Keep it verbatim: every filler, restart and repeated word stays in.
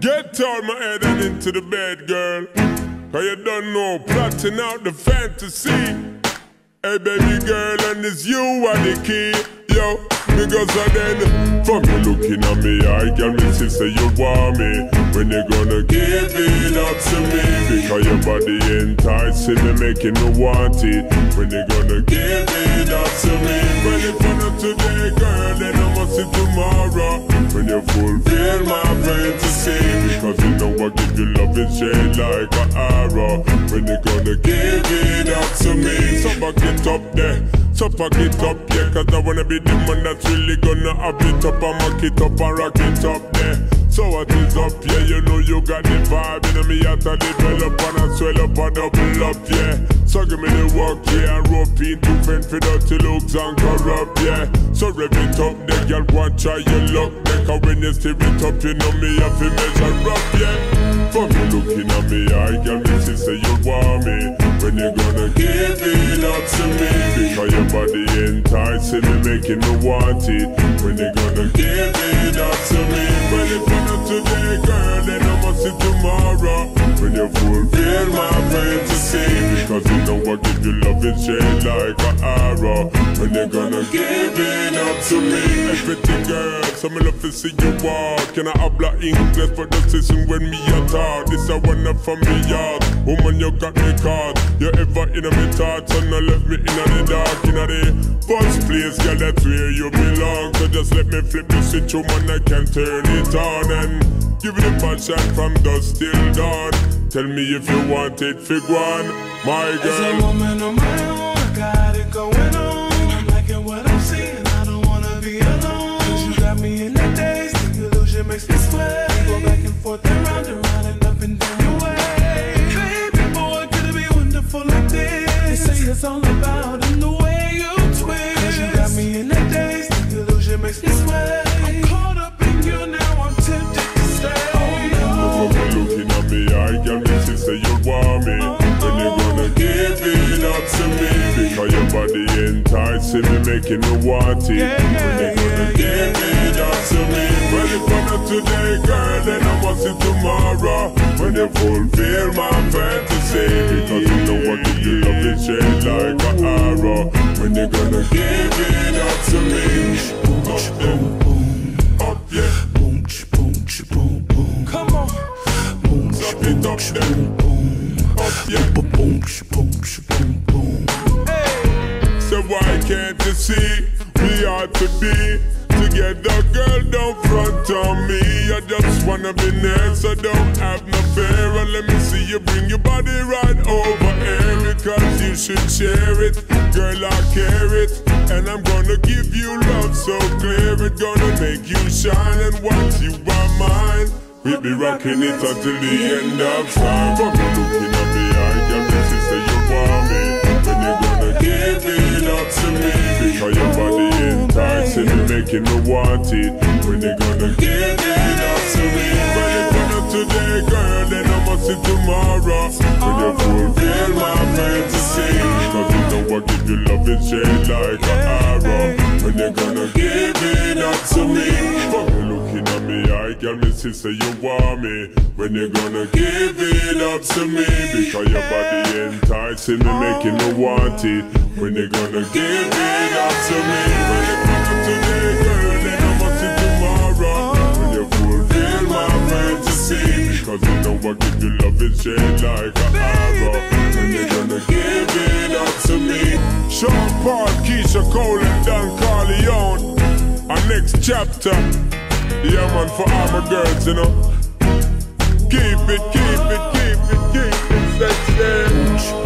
Get out my head and into the bed, girl. Cause you don't know, plotting out the fantasy. Hey baby girl, and it's you are the key. Yo, because I then from you looking at me, I can me sister you want me. When you gonna give it up to me? Because your body enticing me, making me want it. When you gonna give it up to me? When it's not today, girl, then I must see tomorrow. When you fulfill my fantasy, because you know I give you love in shade like an arrow. When you gonna give it up to me? So back it up there, so pack it up, yeah. Cause I wanna be the man that's really gonna have it up and mock it up and rock it up there. So what is up, yeah, you know you got the vibe. You know me have to develop and I swell up and double up, yeah. So give me the work, yeah, and rope in to fend for dirty looks and corrupt, yeah. So rev it up, the girl want try your luck, yeah. Cause when you steer it up, you know me have to measure up, yeah. From you looking at me, I can me sister you want me. When you gonna give it up to me? Because your body enticing me, making me want it. When you gonna give it up to me? When it's not today, girl, then I must see tomorrow. When you fulfill my fantasy, because you know I give you love in shade like an arrow. When you gonna give it up to me? Everything, girl, so me love to see you walk. Can I habla English, but the season when me a talk. This I wanna from me yard. Woman, you got me caught. You ever in a me thoughts and I left me in the dark. In the first place, girl, that's where you belong. So just let me flip the switch, woman, I can turn it on. And give it a passion from dusk till dawn. Tell me if you want it, fig one, my girl. As a woman on my own, I got it going on. I'm liking what I'm seeing, I don't wanna be alone. Cause you got me in the daze, the illusion makes me sweat. Go back and forth and round and round and up and down your way. Baby boy, could it be wonderful like this? They say it's all about in the way you twist. Cause you got me in the daze, the illusion makes me sweat. I'm caught up in you now, I'm tempted to stay. Oh no. Looking at me, I can me sister you want me. When you gonna give it up to me? Because your body enticing me, making me want it. When you gonna give it up to me? Well, if I'm not today, girl, then I must see tomorrow. When you fulfill my fantasy, because you know I give you love in shade like an arrow. When you gonna give it up to me? Up there, up yeah. Boom, boom, boom, boom. Come on. Boom, Stop it up there, up yeah. Boom, boom, boom, boom. Hey. So why can't you see we ought to be together, girl, don't front on me. I just wanna be near, so don't have no fear. And let me see you bring your body right over here. Because you should share it, girl, I care it. And I'm gonna give you love so clear. It's gonna make you shine, and once you are mine, we'll be rocking it until the end of time. But you looking at me, I can be sister, you want me. When you gonna give it up to me? Because your body enticing me, making me want it. When you gonna give it up to me? When you gonna today, girl, then I must see tomorrow. When you fulfill my fantasy, because you know I give you love in shade like an arrow. When you gonna give it up to me? Fuck you looking at me, I got me sister, you want me. When you gonna give it up to me? Because your body enticing me, making me want it. When you gonna give it up to me? When you gonna today, girl, then I must see tomorrow. When you fulfill my fantasy, because you know I give you love in shade like an arrow. When you gonna give it up to me? Sean Paul, Keisha Cole and Don Corleone. Our next chapter. Yeah man, for all my girls, you know. Keep it, keep it, keep it, keep it sexy.